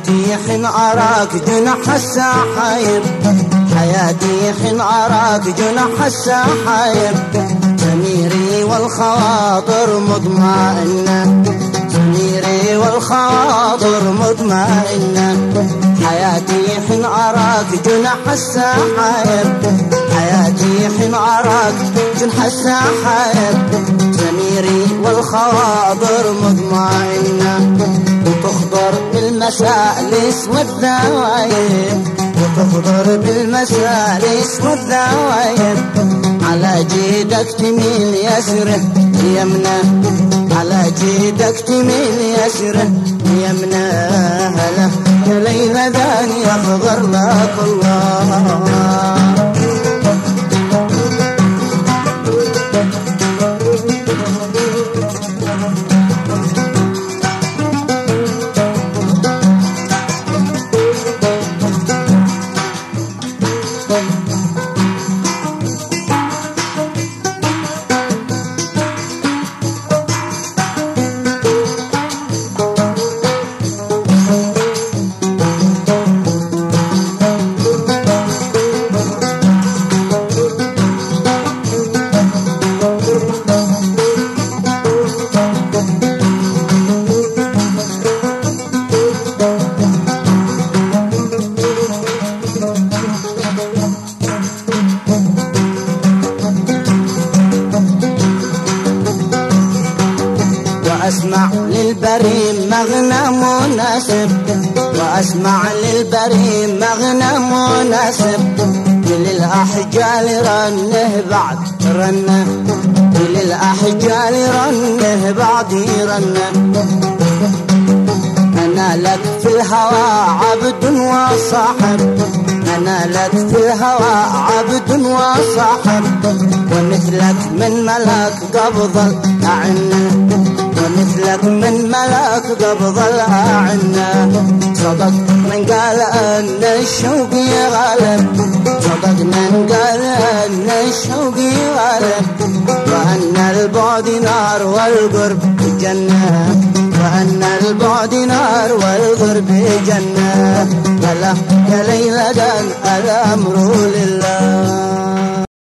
حياتي حين أراك جنح السحايب، حياتي حين أراك جنح السحايب، ضميري والخواطر مطمئنة، ضميري والخواطر مطمئنة. حياتي حين أراك جنح السحايب، حياتي حين أراك جنح السحايب، ضميري والخواطر مطمئنة. وتخضر بالمسالس والدوايب، وتخضر بالمسالس والدوايب، على جيدك تميل يسره يمنى، على جيدك تميل يسره يمنى. هلا يا ليلى داني يخضر لك الله. وأسمع للبريم مغنى مناسب، وأسمع للبريم مغنى مناسب، للأحجال رنه بعد رنه، للأحجال رنه بعد رنه. أنا لك في الهوى عبد وصاحب، أنا لك في الهوى عبد وصاحب، ومثلك من ملك قبض الأعنة، ومثلك من ملك قبض الأعنة. صدق من قال أن الشوق غالب، صدق من قال أن الشوق غالب، وأن البعد نار والقرب جنة، وأن البعد نار والقرب جنة. هلا يا ليلى دان الأمر لله.